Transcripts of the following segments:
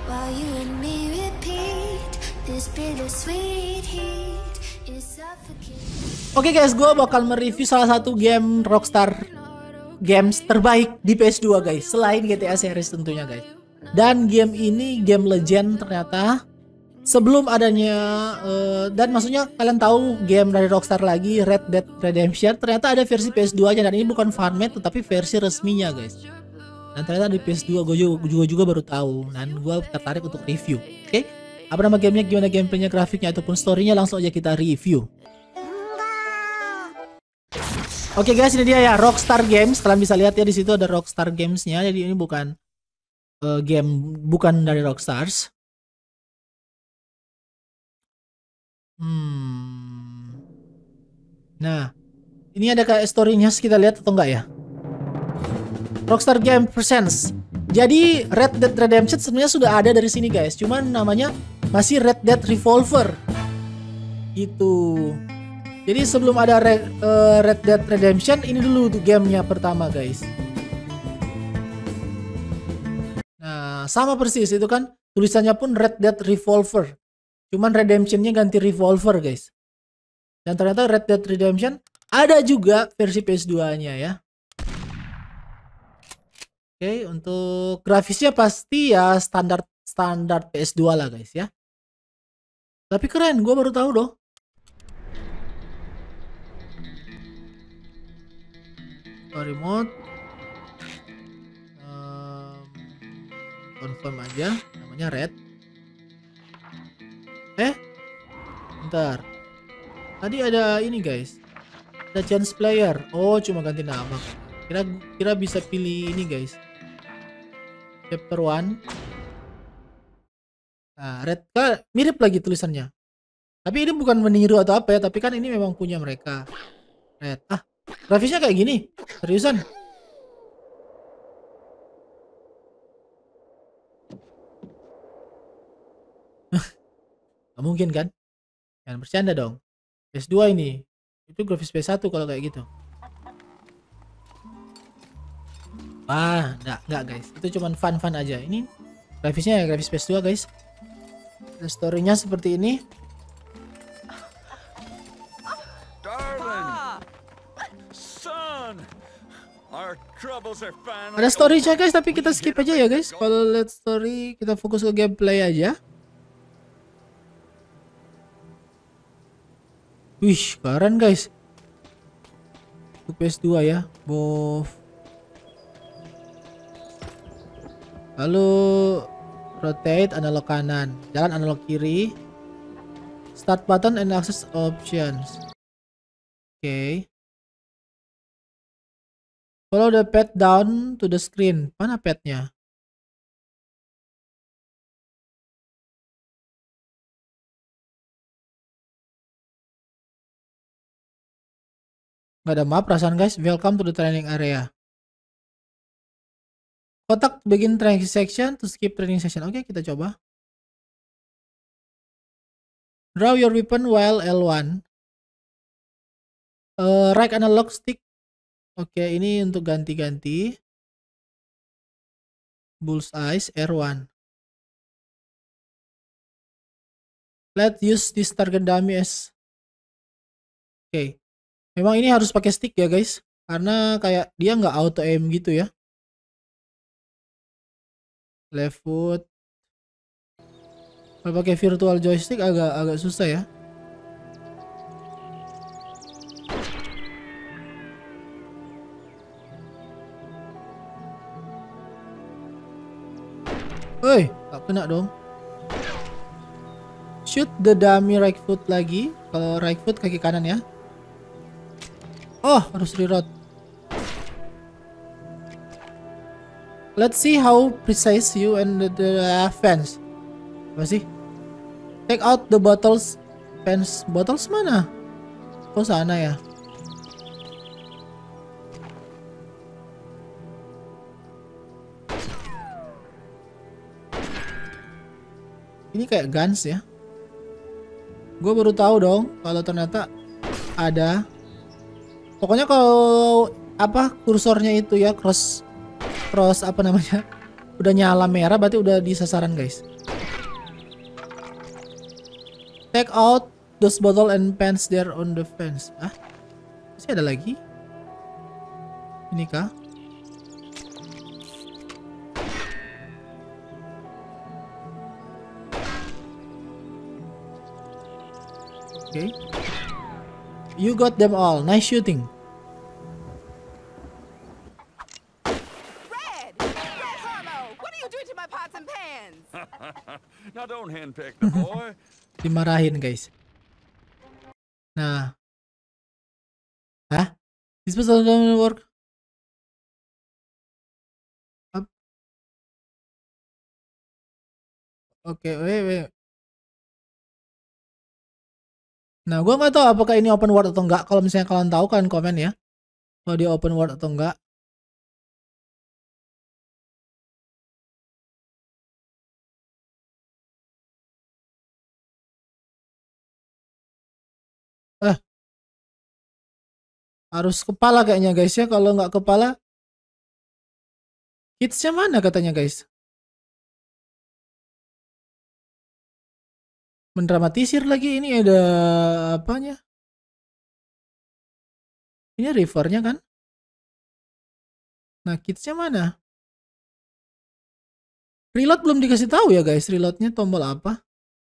while you and me repeat this bittersweet heat is suffocating. Oke guys, gue bakal mereview salah satu game Rockstar Games terbaik di PS2 guys, selain GTA series tentunya guys. Dan game ini game legend ternyata. Sebelum adanya dan maksudnya kalian tahu game dari Rockstar lagi, Red Dead Redemption, ternyata ada versi PS2 nya dan ini bukan fanmade tetapi versi resminya guys. Dan ternyata di PS2 gue juga baru tahu dan gue tertarik untuk review. Oke, apa nama gamenya, gimana gameplaynya, grafiknya ataupun storynya, langsung aja kita review. Oke guys, ini dia ya Rockstar Games. Kalian bisa lihat ya di situ ada Rockstar Games-nya. Jadi ini bukan bukan dari Rockstars. Nah, ini ada kayak story-nya, kita lihat atau enggak ya? Rockstar Games Presents. Jadi Red Dead Redemption sebenarnya sudah ada dari sini guys, cuman namanya masih Red Dead Revolver. Gitu. Jadi sebelum ada Red Dead Redemption, ini dulu tuh gamenya pertama guys. Nah, sama persis itu kan tulisannya pun Red Dead Revolver. Cuman Redemption-nya ganti Revolver guys. Dan ternyata Red Dead Redemption ada juga versi PS2-nya ya. Oke, untuk grafisnya pasti ya standar PS2 lah guys ya. Tapi keren, gue baru tahu doh. Remote. Confirm aja, namanya Red. Bentar. Tadi ada ini guys. Ada chance player. Oh, cuma ganti nama. Kira bisa pilih ini guys. Chapter 1. Nah, Red kan mirip lagi tulisannya. Tapi ini bukan meniru atau apa ya, tapi kan ini memang punya mereka. Red. Grafisnya kayak gini. Seriusan. Gak mungkin kan? Jangan bercanda dong. PS2 ini. Itu grafis PS1 kalau kayak gitu. Enggak guys. Itu cuman fun aja. Ini grafisnya ya grafis PS2 guys. Dan story-nya seperti ini. Ada story-nya guys, tapi kita skip aja ya guys. Kalau lihat story, kita fokus ke gameplay aja. Wih, keren guys. Itu PS2 ya. Move. Lalu rotate analog kanan, jalan analog kiri. Start button and access options. Oke. Follow the pad down to the screen. Mana padnya? Gak ada map perasaan guys. Welcome to the training area. Kotak begin training section to skip training session. Oke, kita coba. Draw your weapon while L1. Right analog stick. Oke, ini untuk ganti-ganti. Bullseye R1. Let's use this target dummy as. Oke. Memang ini harus pakai stick ya guys, karena kayak dia nggak auto aim gitu ya. Left foot. Kalau pakai virtual joystick agak susah ya. Woi, tak kena dong. Shoot the dummy right foot lagi. Kalau right foot kaki kanan ya. Oh, harus reload. Let's see how precise you and the fence. Apa sih? Take out the bottles. Fence bottles mana? Oh, sana ya. Ini kayak guns ya. Gue baru tahu dong kalau ternyata ada. Pokoknya kalau apa kursornya itu ya cross apa namanya? Udah nyala merah berarti udah di sasaran guys. Take out those bottle and pans there on the fence. Ah, masih ada lagi? Ini kah? Okay. You got them all. Nice shooting. Red Harlow, what are you doing to my pots and pans? Now don't handpick the boy. Dimarahin guys. Nah. Hah? This person doesn't work. Up. Oke, wait. Nah, gua nggak tahu apakah ini open world atau enggak. Kalau misalnya kalian tahu, kalian komen ya. Kalau dia open world atau enggak. Harus kepala kayaknya guys ya. Kalau nggak kepala, kidsnya mana katanya guys? Mendramatisir lagi. Ini ada apanya? Ini rivernya kan? Nah, kidsnya mana? Reload belum dikasih tahu ya guys. Reloadnya tombol apa?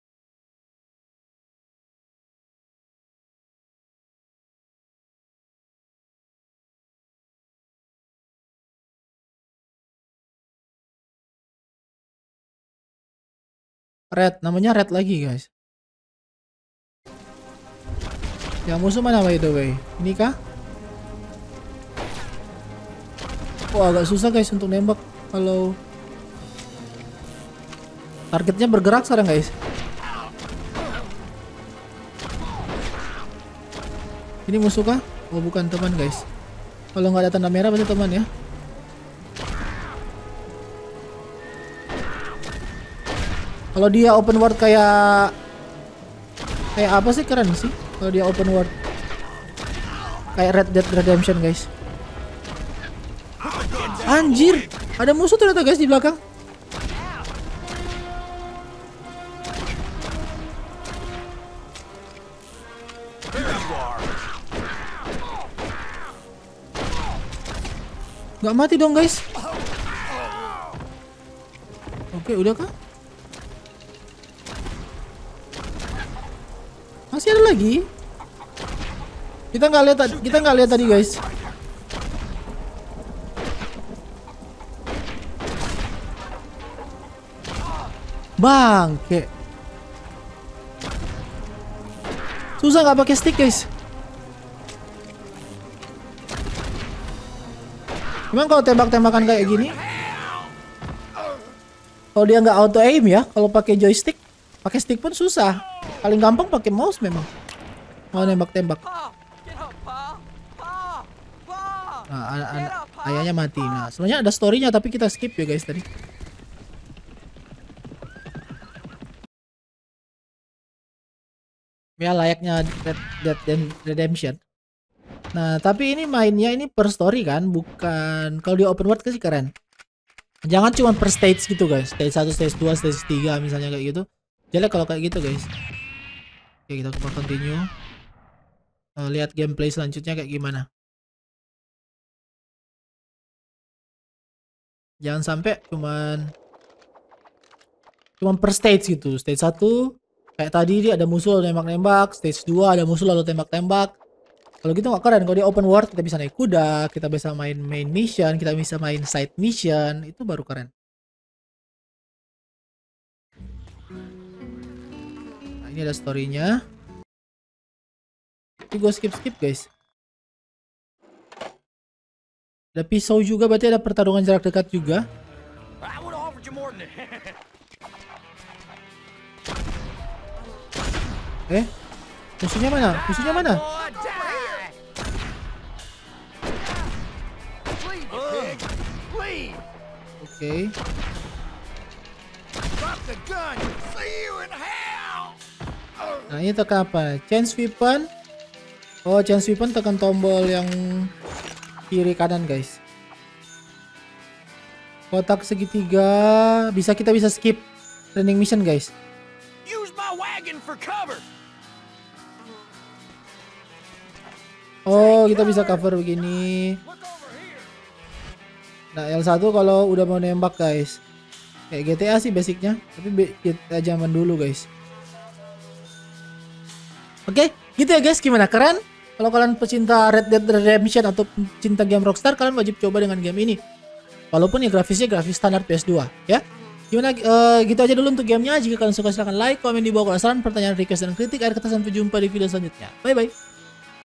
Red, namanya red lagi guys. Yang musuh mana by the way? Ini kah? Oh, agak susah guys untuk nembak kalau targetnya bergerak sekarang guys. Ini musuh kah? Oh, bukan, teman guys. Kalau nggak ada tanda merah berarti teman ya. Kalau dia open world kayak apa sih, keren sih. Kalau dia open world kayak Red Dead Redemption guys. Anjir, ada musuh ternyata guys di belakang. Gak mati dong guys. Oke, udah kah? Masih ada lagi. Kita nggak lihat tadi guys. Bangke. Susah nggak pakai stick guys. Emang kalau tembak-tembakan kayak gini, kalau dia nggak auto aim ya, kalau pakai joystick, pakai stick pun susah. Paling gampang pakai mouse memang. Mau nembak-tembak. Nah, ayahnya mati. Nah, sebenarnya ada storynya tapi kita skip ya guys tadi. Ya layaknya Red Dead Redemption. Nah, tapi ini mainnya ini per story kan, bukan. Kalau di open world sih keren. Jangan cuma per stage gitu guys. Stage 1, stage 2, stage 3 misalnya kayak gitu. Jelek kalau kayak gitu guys. Oke, kita coba continue. Lihat gameplay selanjutnya kayak gimana. Jangan sampai cuman per stage gitu. Stage 1 kayak tadi dia ada musuh lalu nembak-nembak. Stage 2 ada musuh lalu tembak-tembak. Kalau gitu nggak keren. Kalau di open world kita bisa naik kuda, kita bisa main main mission, kita bisa main side mission, itu baru keren. Nah, ini ada storynya. Ini gue skip guys. Ada pisau juga, berarti ada pertarungan jarak dekat juga. Musuhnya mana? Musuhnya mana? Oke. Nah, ini tekan apa? Change weapon. Oh, change weapon tekan tombol yang kiri kanan guys. Kotak segitiga. Kita bisa skip training mission guys. Use my wagon for cover. Oh, kita bisa cover begini. Look over here. Nah, L1 kalau udah mau nembak guys. Kayak GTA sih basicnya, tapi GTA zaman dulu guys. Oke, gitu ya guys. Gimana, keren? Kalau kalian pecinta Red Dead Redemption atau pecinta game Rockstar, kalian wajib coba dengan game ini. Walaupun ya grafisnya grafis standar PS2 ya. Gimana, gitu aja dulu untuk gamenya. Jika kalian suka silahkan like, komen di bawah, kalau saran, pertanyaan, request, dan kritik. Akhir kata, sampai jumpa di video selanjutnya. Bye bye.